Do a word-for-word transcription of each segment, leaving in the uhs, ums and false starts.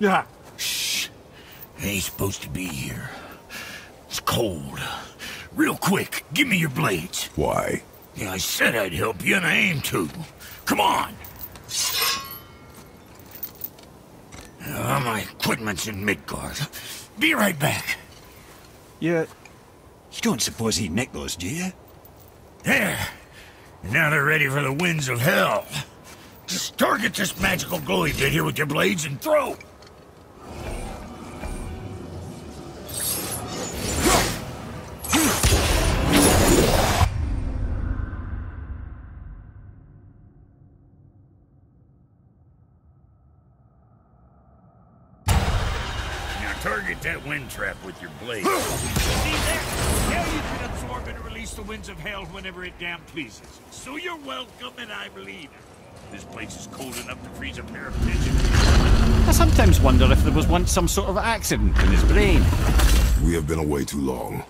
Yeah. Shh. I ain't supposed to be here. It's cold. Real quick, give me your blades. Why? Yeah, I said I'd help you, and I aim to. Come on! Uh, my equipment's in Midgard. Be right back. Yeah. You don't suppose he nicked those, do you? There. Now they're ready for the winds of hell. Just target this magical glowy bit here with your blades and throw. Target that wind trap with your blade. See there? Now you can absorb and release the winds of hell whenever it damn pleases. So you're welcome, and I believe it. This place is cold enough to freeze a pair of pigeons. I sometimes wonder if there was once some sort of accident in his brain. We have been away too long.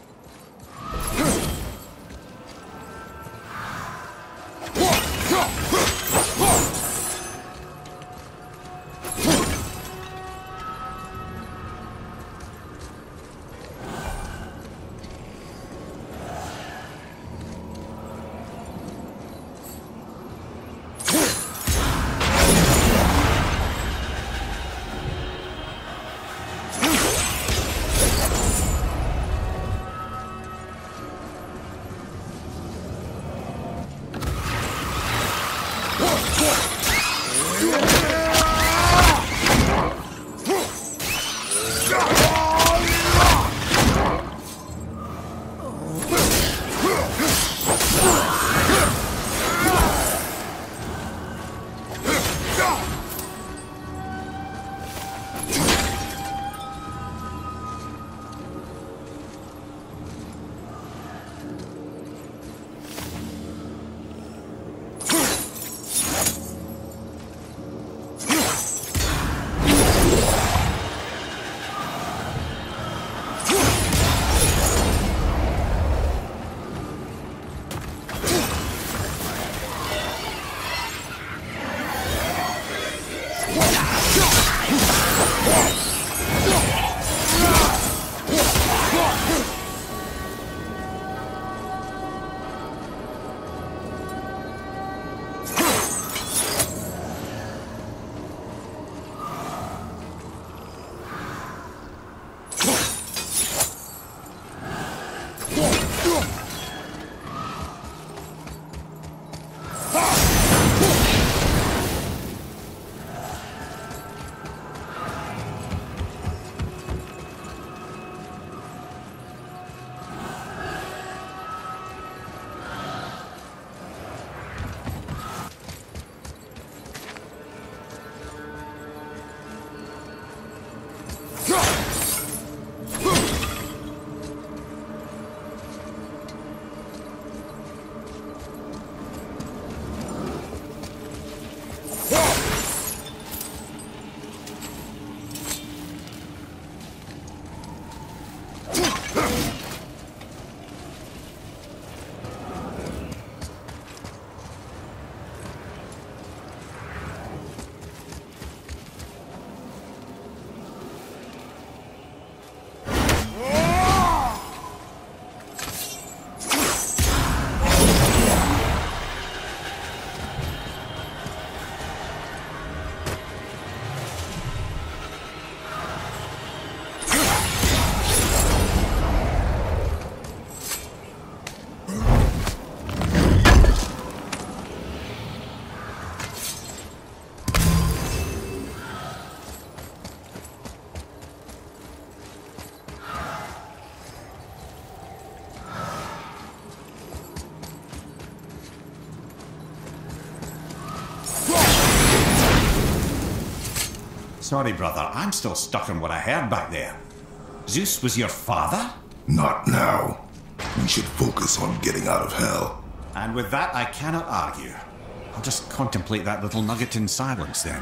Sorry, brother, I'm still stuck on what I heard back there. Zeus was your father? Not now. We should focus on getting out of hell. And with that, I cannot argue. I'll just contemplate that little nugget in silence then.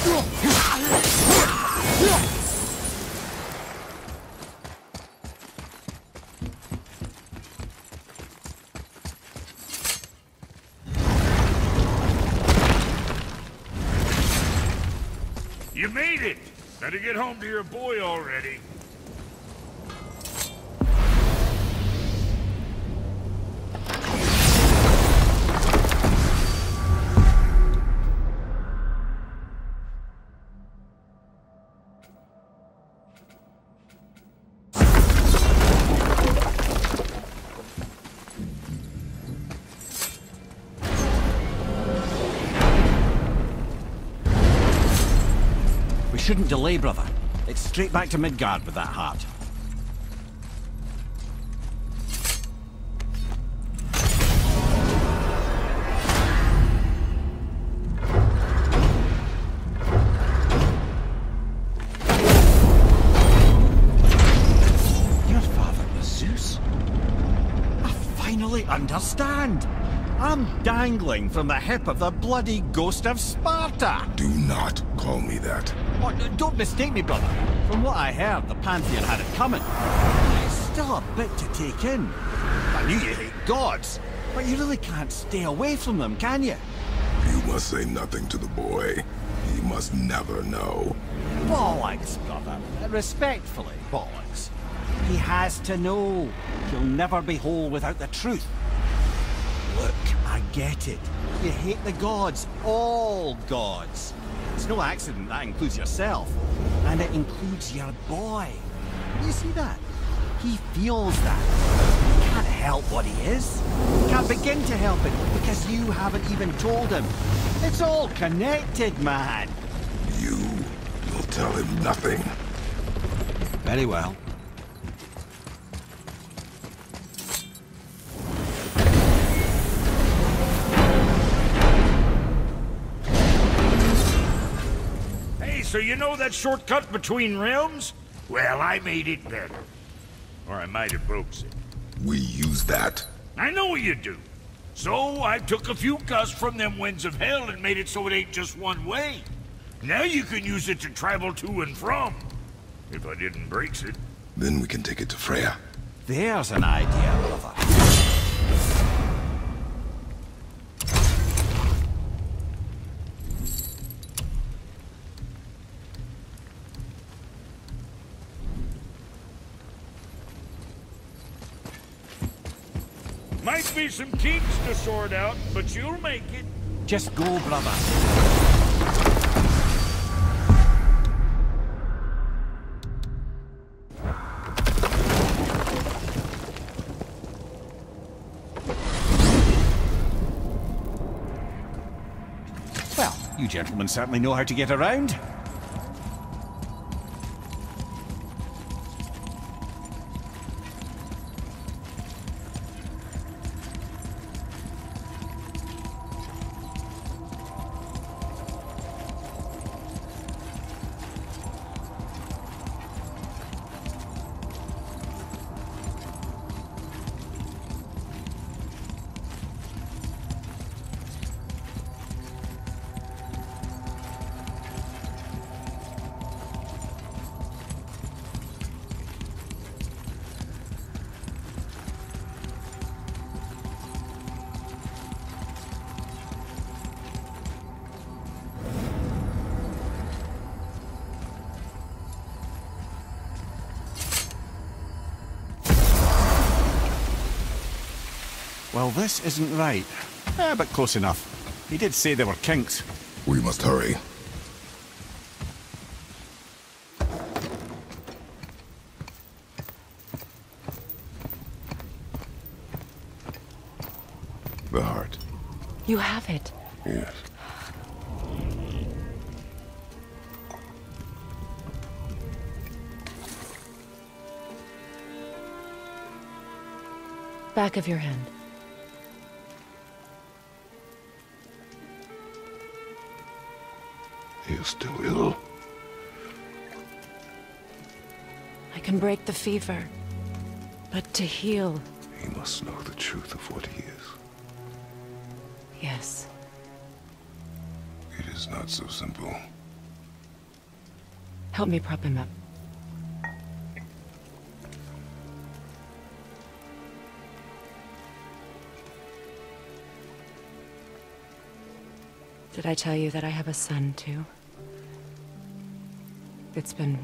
You made it! Better get home to your boy already. Shouldn't delay, brother. It's straight back to Midgard with that heart. Your father was Zeus? I finally understand. I'm dangling from the hip of the bloody ghost of Sparta. Do not call me that. Oh, don't mistake me, brother. From what I heard, the Pantheon had it coming. It's still a bit to take in. I knew you hate gods, but you really can't stay away from them, can you? You must say nothing to the boy. He must never know. Bollocks, brother. Respectfully, bollocks. He has to know. He'll never be whole without the truth. Look, I get it. You hate the gods. All gods. It's no accident that includes yourself. And it includes your boy. You see that? He feels that. He can't help what he is. He can't begin to help it because you haven't even told him. It's all connected, man. You will tell him nothing. Very well. So you know that shortcut between realms? Well, I made it better. Or I might have broke it. We use that. I know you do. So I took a few gusts from them winds of hell and made it so it ain't just one way. Now you can use it to travel to and from. If I didn't break it. Then we can take it to Freya. There's an idea, brother. Might be some kinks to sort out, but you'll make it. Just go, brother. Well, you gentlemen certainly know how to get around. Well, this isn't right. Eh, but close enough. He did say there were kinks. We must hurry. The heart. You have it. Yes. Back of your hand. He is still ill. I can break the fever, but to heal... He must know the truth of what he is. Yes. It is not so simple. Help me prop him up. Did I tell you that I have a son, too? It's been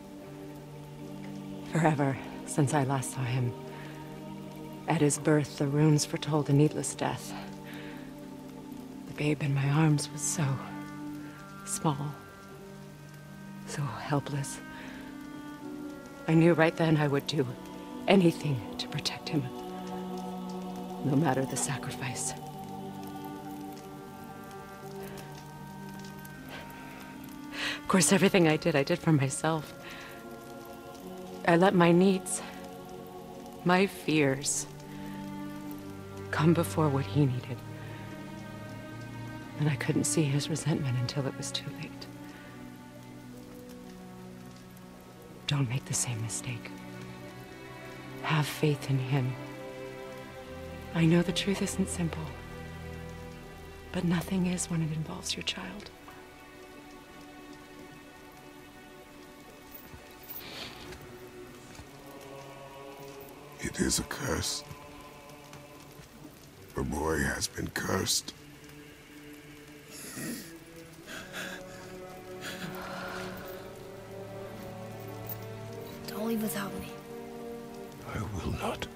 forever since I last saw him. At his birth, the runes foretold a needless death. The babe in my arms was so small, so helpless. I knew right then I would do anything to protect him, no matter the sacrifice. Of course, everything I did, I did for myself. I let my needs, my fears, come before what he needed. And I couldn't see his resentment until it was too late. Don't make the same mistake. Have faith in him. I know the truth isn't simple, but nothing is when it involves your child. It is a curse. The boy has been cursed. Don't leave without me. I will not.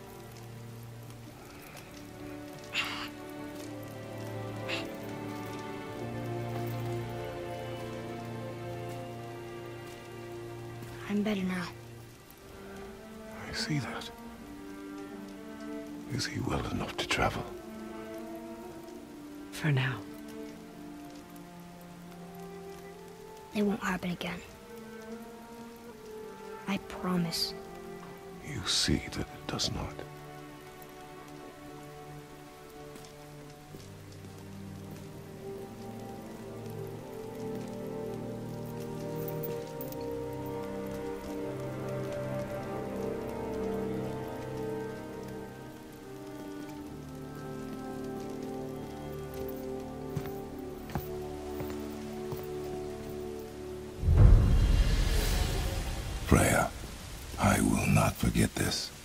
I'm better now. I see that. Is he well enough to travel? For now. It won't happen again. I promise. You see that it does not. Freya, I will not forget this.